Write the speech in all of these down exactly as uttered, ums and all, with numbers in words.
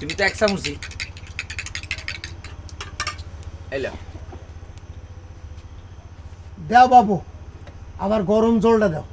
তুমি তো এক চামচি এলো দাও বাবু আবার গরম জলটা দাও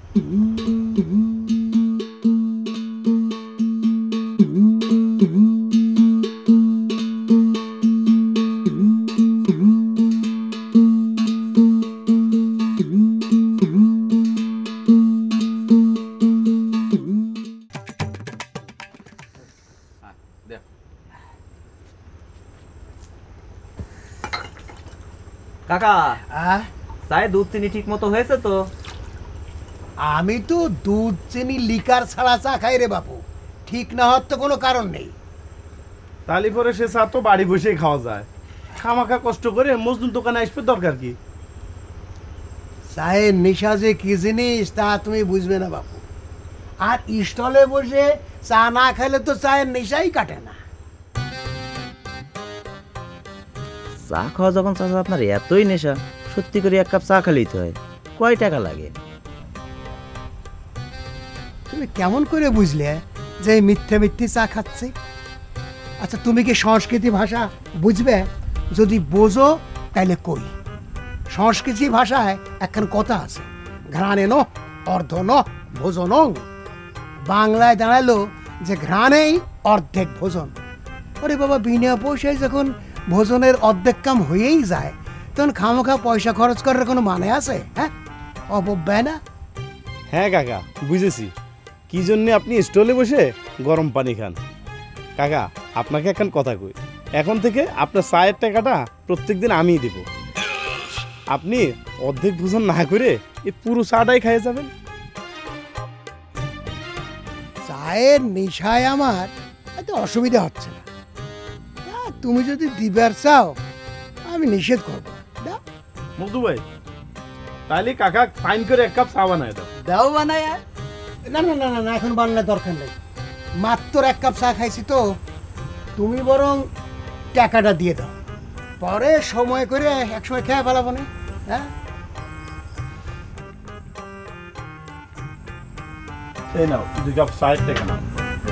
কাকা চায়ে দুধ চিনি ঠিক মতো হয়েছে তো? আমি তো দুধ চিনি লিকার ছাড়া চা খাই রে বাবু, ঠিক না হওয়ার তো কোনো কারণ নেই। তালি পরে সে চা তো বাড়ি বসেই খাওয়া যায়, খামাখা কষ্ট করে মজনুর দোকানে আসবে দরকার কি? চায়ের নেশা যে কি জিনিস তা তুমি বুঝবে না বাবু, আর স্টলে বসে চা না খেলে তো চায়ের নেশাই কাটে না। চা খাওয়া যখন চাচা আপনার এতই নেশা, সত্যি করে এক কাপ চা খেলেই তো হয়, কয় টাকা লাগে? তুমি কেমন করে বুঝলে যে মিথ্যে মিথ্যে চা খাচ্ছে? আচ্ছা তুমি কি সংস্কৃতি ভাষা বুঝবে? যদি বোঝো তাহলে কই, সংস্কৃতি ভাষায় একখান কথা আছে, ঘ্রাণে ন অর্ধ ন ভোজন। বাংলায় দাঁড়ালো যে ঘ্রাণেই অর্ধেক ভোজন। ওরে বাবা, বিনা পয়সায় যখন ভোজনের অর্ধেক কাম হয়েই যায় তখন খামোখা পয়সা খরচ করার কোনো মানে আছে? হ্যাঁ, অপব্যয় না? হ্যাঁ কাকা বুঝেছি, কি জন্য আপনি স্টলে বসে গরম পানি খান। কাকা আপনাকে এখন কথা কই, এখন থেকে আপনার চায়ের টাকাটা প্রত্যেক দিন আমিই দেব। আপনি অর্ধেক ভোজন না করে এই পুরো চাটাই খাইয়ে যাবেন। চায়ের নেশায় আমার এত অসুবিধা হচ্ছে না, তুমি যদি দিবার চাও আমি নিষেধ করবো। মধু ভাই তাহলে কাকা ফাইন করে এক কাপ চা বানায় দাও। দাও বানায়? না না না না এখন বানানোর দরকার নেই, মাত্র এক কাপ চা খাইছি তো। তুমি বরং টাকাটা দিয়ে দাও, পরে সময় করে এক সময় খেয়ে ফেলাবো না। হ্যাঁ এই নাও দুই কাপ চায়ের টাকা নাও।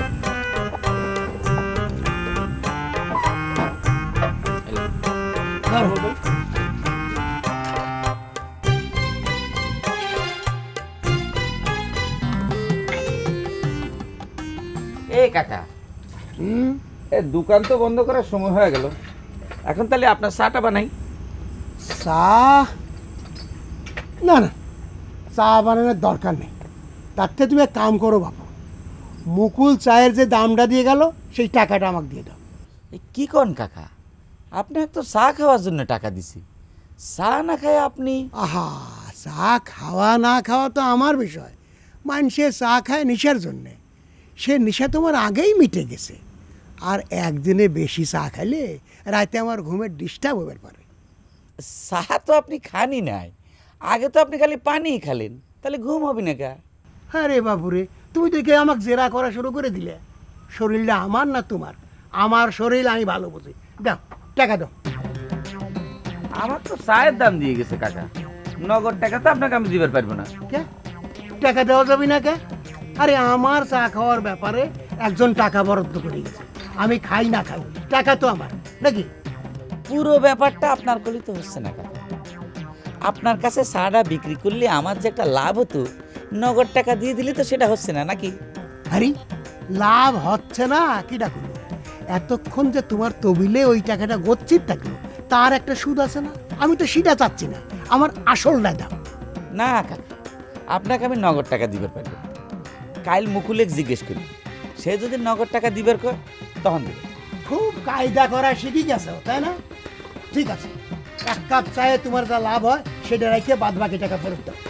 এই কাকা, এই দোকান তো বন্ধ করার সময় হয়ে গেল, এখন তাহলে আপনার চাটা বানাই। চা না না, চা বানানোর দরকার নেই। তার থেকে তুমি এক কাম করো বাবু, মুকুল চায়ের যে দামটা দিয়ে গেল সেই টাকাটা আমাকে দিয়ে দাও। কি কোন কাকা, আপনাকে তো চা খাওয়ার জন্য টাকা দিছি, চা না খায় আপনি? আহা, চা খাওয়া না খাওয়া তো আমার বিষয়, মানুষে চা খায় নেশার জন্যে, সে নেশা তোমার আগেই মিটে গেছে। আর একদিনে বেশি চা খাইলে রাতে আমার ঘুমের ডিস্টার্ব হবার পারে। চা তো আপনি খানি নাই, আগে তো আপনি খালি পানি খালেন, তাহলে ঘুম হবে না কা? আরে বাবুরে, তুমি দেখে আমাকে জেরা করা শুরু করে দিলে। শরীরটা আমার না তোমার? আমার শরীর আমি ভালো বুঝি। দাও টাকা দাও। আমার তো চায়ের দাম দিয়ে গেছে কাকা, নগদ টাকা তো আপনাকে আমি দিবার পারবো না। কে টাকা দেওয়া যাবে না কে? আরে আমার চা খাওয়ার ব্যাপারে একজন টাকা বরাদ্দ করে গেছে, আমি খাই না খাই টাকা তো আমার নাকি? পুরো ব্যাপারটা আপনার করলে তো হচ্ছে না কাকা, আপনার কাছে চাটা বিক্রি করলে আমার যে একটা লাভ হতো, নগদ টাকা দিয়ে দিলে তো সেটা হচ্ছে না নাকি? আরে লাভ হচ্ছে না কি ডাকুন? এতক্ষণ যে তোমার তবিলে ওই টাকাটা গচ্ছিত থাকলো তার একটা সুদ আছে না? আমি তো সেটা চাচ্ছি না, আমার আসলটা দাও। না কাকা, আপনাকে আমি নগদ টাকা দিবার পারবো, কাল মুকুলে জিজ্ঞেস করি, সে যদি নগদ টাকা দিবার কর তখন দেবে। খুব কায়দা করা শিখে গেছে তাই না? ঠিক আছে, এক কাপ চায়ে তোমার যা লাভ হয় সেটা রেখে বাদ বাকি টাকা ফেরত দাও।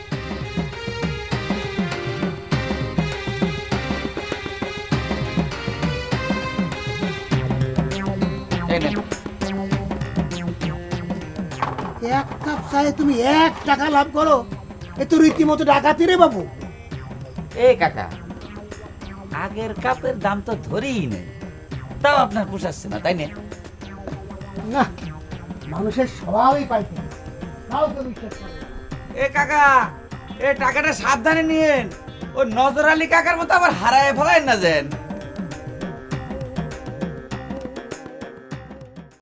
এক কাপ চায়ে তুমি এক টাকা লাভ করো, এ তো রীতিমতো ডাকাতি রে বাবু। এই কাকা, আগের কাপের দাম তো ধরেই নেই, তাও আপনার পোষাচ্ছে না তাই না? না, মানুষের স্বভাবই পাল্টে গেছে, তাও তো বিশ্বাস করে না। এ কাকা, এই টাকাটা সাবধানে নিয়েন, ওই নজর আলী কাকার মতো আবার হারায় ফেলায় না যেন।